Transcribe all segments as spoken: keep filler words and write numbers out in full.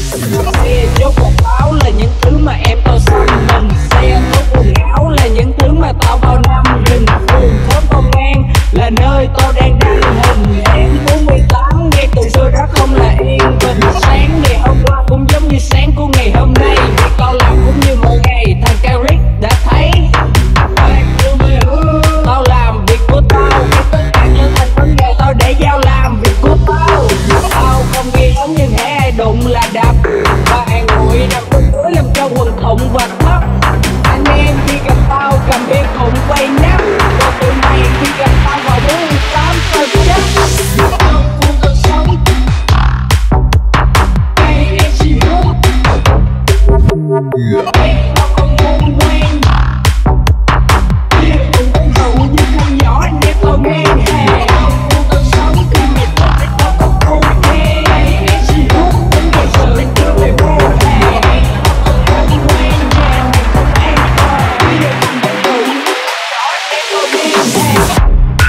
Xe chốt quần áo là những thứ mà em tao xăm mình. Xe chốt quần áo là những thứ mà tao bao năm rình. Đường thớm công an là nơi tao đang đi hình. Em bốn mươi tám nghe từ xưa đã không là yên bình. Sáng ngày hôm qua cũng giống như sáng của ngày hôm nay. Việc tao làm cũng như mọi ngày, thằng Carrick đã thấy. Tao làm việc của tao, khi tất cả trở thành vấn đề tao để giao làm việc của tao. Tao không ghi giống nhưng hễ ai đụng là đập. Và hàng nguội nằm bên dưới làm cho quần thụng và thấp. Anh em khi gặp tao cầm bia khủng quay nắp. Còn tụi mày khi gặp tao vào bốn mươi tám tao chắc. Không cần sống hey, em chỉ muốn hey, tao không muốn quen. Bia cùng uống rượu như con nhỏ anh em tao ngang hàng. Không cần sống khi mày tốt để tao có cô nghe. Em chỉ muốn đến ngày sự anh đưa mày vô hàng. Tao không muốn quen nhà mày không an toàn. Bia cùng uống rượu như con nhỏ anh em tao ngang hàng.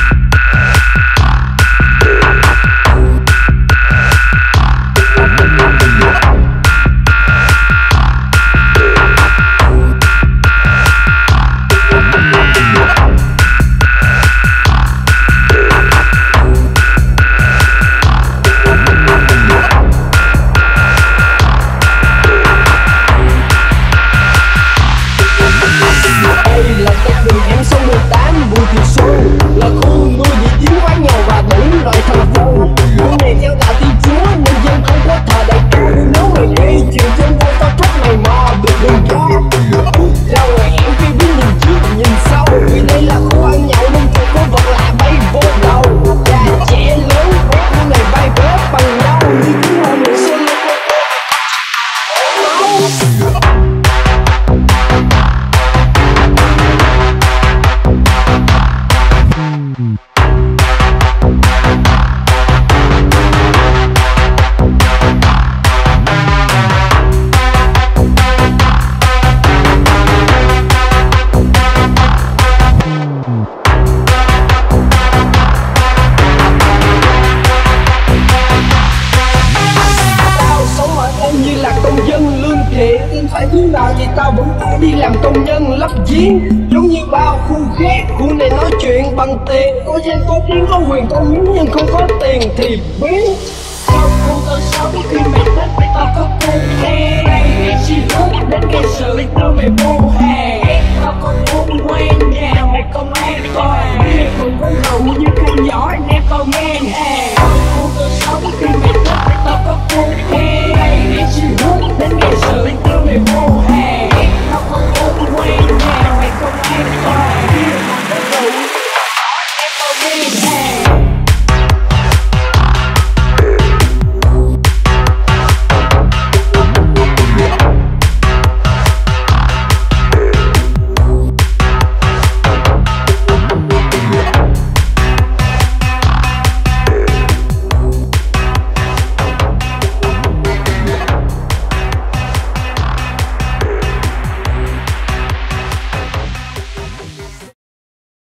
Đây là con đường em số mười tám Bùi Thị Xuân, là khu nuôi dị chiến quá nghèo và đủ loại thành phố. Khu này theo đạo Thiên Chúa nên dân không có thờ đại ca. Nếu mày đi chiều trên vô tao trách mày mò được đường ra. Ra ngoài em khi biết nhìn trước nhìn sau, vì đây là khu ăn nhậu nên thường có vật lạ bay vô đầu. Già trẻ lớn bếp như này bay bếp bằng nhau như chú hồn người xuân lên như là công dân lương thiện. Nên phải như nào thì tao vẫn phải đi làm công nhân lắp giếng. Giống như bao khu khác, khu này nói chuyện bằng tiền. Có danh có tiếng có quyền có miếng nhưng không có tiền thì biến. Tao không có sống khi mày thích tao có cô nghe. Em chỉ hướng đến cái sự tao mày vô hàng. Tao còn muốn quen nhà mày không an toàn. Bia cùng với rượu như con nhỏ anh em tao ngang hàng.